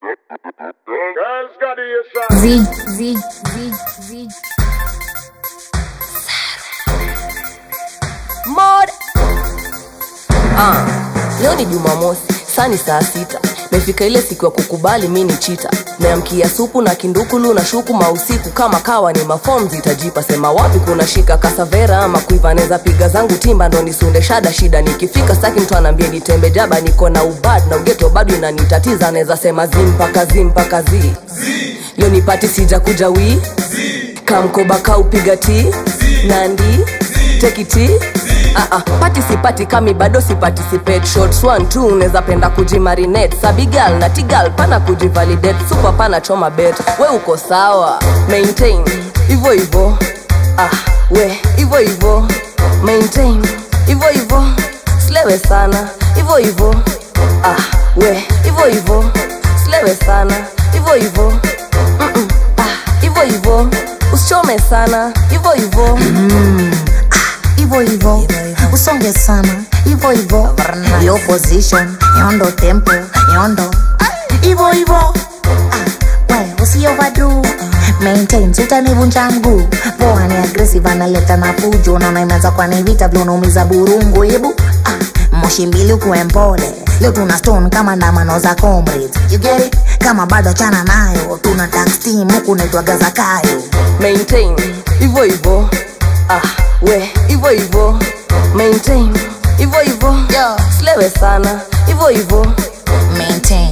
Girls got the Z Mod. Leo ni Jumamosi, sani saa 6. Mefika ile siku ya kukubali mimi ni cheater. Meamkia supu na kindukulu na shuku mausiku kama kawa ni maform zitajipa sema wapi kuna shika kasavera ama kuivaneza piga zangu timba ndo nisunde shida nikifika saki mtu anambia nitembe jaba niko na ubad na ugeto bado inanitatiza anaweza sema mpaka zi. Leo ni party sija kuja wi kamkoba kaupiga ti nandi take it participate kami bado si participate shots 1 2 unaweza penda kujimarinate sabigal na tigal pana kujivalidate super pana choma bet we uko sawa maintain hivyo we hivyo maintain hivyo slewe sana hivyo we hivyo slewe sana hivyo hivyo usichome sana hivyo Ivo usonge sana Ivo yo position yondo tempo yondo Ivo we usi overdo maintain utanivunja mguu poa ni aggressive analeta na fujo unaona imeanza kwa ni vita vile unaumiza burungu hebu moshi mbili ukuwe mpole leo tuna stone kama ndamano za comrades you get it kama bado chana nayo tuna tax team huku naitwa gaza kayo maintain hivyo we hivyo maintain hivyo slewe sana hivyo maintain